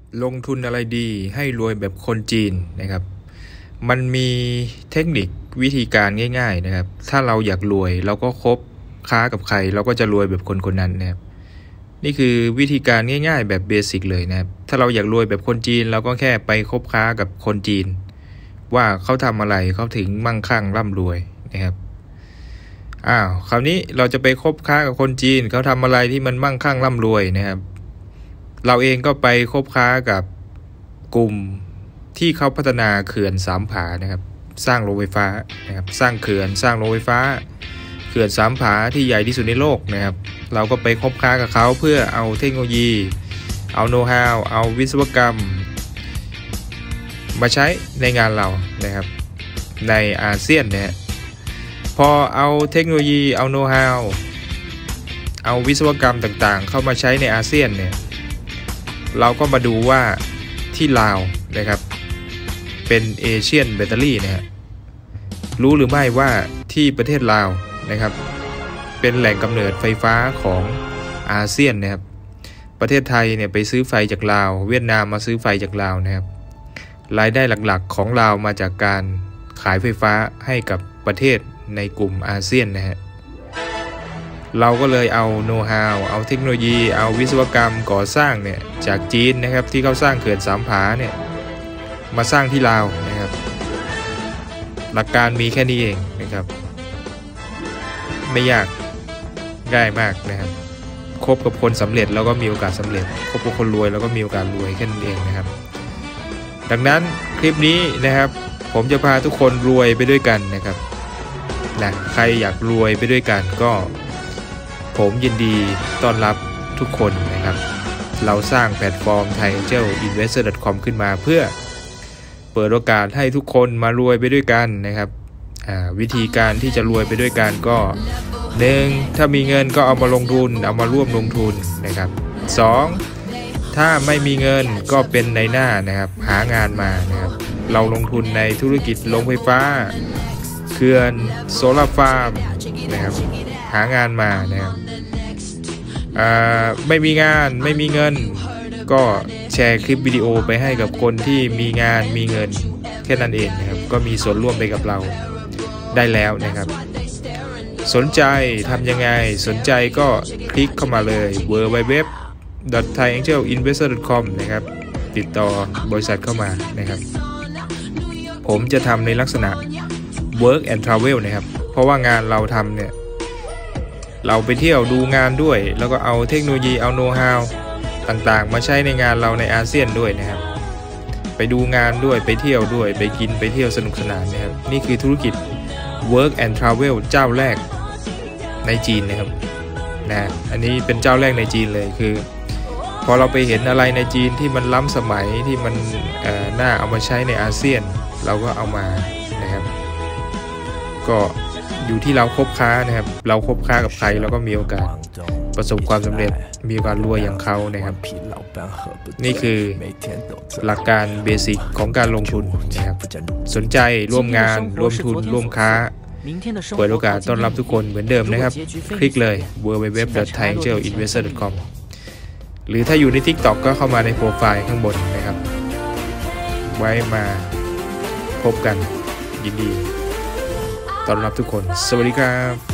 ลงทุนอะไรดีให้รวยแบบคนจีนนะครับมันมีเทคนิควิธีการง่ายๆนะครับถ้าเราอยากรวยเราก็คบค้ากับใครเราก็จะรวยแบบคนคนนั้นนะครับนี่คือวิธีการง่ายๆแบบเบสิกเลยนะครับถ้าเราอยากรวยแบบคนจีนเราก็แค่ไปคบค้ากับคนจีนว่าเขาทำอะไรเขาถึงมั่งคั่งร่ำรวยนะครับคราวนี้เราจะไปคบค้ากับคนจีนเขาทำอะไรที่มันมั่งคั่งร่ำรวยนะครับเราเองก็ไปคบค้ากับกลุ่มที่เขาพัฒนาเขื่อนสามผานะครับสร้างโรงไฟฟ้านะครับสร้างเขื่อนสร้างโรงไฟฟ้าเขื่อนสามผาที่ใหญ่ที่สุดในโลกนะครับเราก็ไปคบค้ากับเขาเพื่อเอาเทคโนโลยีเอาโน้ตฮาวเอาวิศวกรรมมาใช้ในงานเรานะครับในอาเซียนเนี่ยพอเอาเทคโนโลยีเอาโน้ตฮาวเอาวิศวกรรมต่างๆเข้ามาใช้ในอาเซียนเนี่ยเราก็มาดูว่าที่ลาวนะครับเป็นเอเชียนแบตเตอรี่นะฮะรู้หรือไม่ว่าที่ประเทศลาวนะครับเป็นแหล่งกำเนิดไฟฟ้าของอาเซียนนะครับประเทศไทยเนี่ยไปซื้อไฟจากลาวเวียดนามมาซื้อไฟจากลาวนะครับรายได้หลักๆของลาวมาจากการขายไฟฟ้าให้กับประเทศในกลุ่มอาเซียนนะฮะเราก็เลยเอาโน้ตฮาวเอาเทคโนโลยีเอาวิศวกรรมก่อสร้างเนี่ยจากจีนนะครับที่เขาสร้างเขื่อนสามผาเนี่ยมาสร้างที่ลาวนะครับหลักการมีแค่นี้เองนะครับไม่ยากง่ายมากนะครับคบกับคนสำเร็จแล้วก็มีโอกาสสำเร็จคบกับคนรวยแล้วก็มีโอกาสรวยแค่นั้นเองนะครับดังนั้นคลิปนี้นะครับผมจะพาทุกคนรวยไปด้วยกันนะครับใครอยากรวยไปด้วยกันก็ผมยินดีต้อนรับทุกคนนะครับเราสร้างแพลตฟอร์ม thaiangelinvestor.com ขึ้นมาเพื่อเปิดโอกาสให้ทุกคนมารวยไปด้วยกันนะครับวิธีการที่จะรวยไปด้วยกันก็1ถ้ามีเงินก็เอามาลงทุนเอามาร่วมลงทุนนะครับ2ถ้าไม่มีเงินก็เป็นในหน้านะครับหางานมานะครับเราลงทุนในธุรกิจโรงไฟฟ้าเขื่อนโซลาร์ฟาร์มนะครับหางานมานะครับไม่มีงานไม่มีเงินก็แชร์คลิปวิดีโอไปให้กับคนที่มีงานมีเงินแค่นั้นเองนะครับก็มีส่วนร่วมไปกับเราได้แล้วนะครับสนใจทำยังไงสนใจก็คลิกเข้ามาเลย www.thaiangelinvestor.com นะครับติดต่อบริษัทเข้ามานะครับผมจะทำในลักษณะ work and travel นะครับเพราะว่างานเราทำเนี่ยเราไปเที่ยวดูงานด้วยแล้วก็เอาเทคโนโลยีเอาโน้ตฮาวต่างๆมาใช้ในงานเราในอาเซียนด้วยนะครับไปดูงานด้วยไปเที่ยวด้วยไปกินไปเที่ยวสนุกสนานนะครับนี่คือธุรกิจ work and travel เจ้าแรกในจีนนะครับอันนี้เป็นเจ้าแรกในจีนเลยคือพอเราไปเห็นอะไรในจีนที่มันล้ำสมัยที่มันน่าเอามาใช้ในอาเซียนเราก็เอามานะครับก็อยู่ที่เราคบค้านะครับเราคบค้ากับใครเราก็มีโอกาสประสบความสำเร็จมีโอกาสรวยอย่างเขานะครับนี่คือหลักการเบสิกของการลงทุนนะครับสนใจร่วมงานร่วมทุนร่วมค้าเปิดโอกาสต้อนรับทุกคนเหมือนเดิมนะครับคลิกเลย www.thaiangelinvestor.com หรือถ้าอยู่ใน TikTok ก็เข้ามาในโปรไฟล์ข้างบนนะครับไว้มาพบกันยินดีต้อนรับทุกคนสวัสดีครับ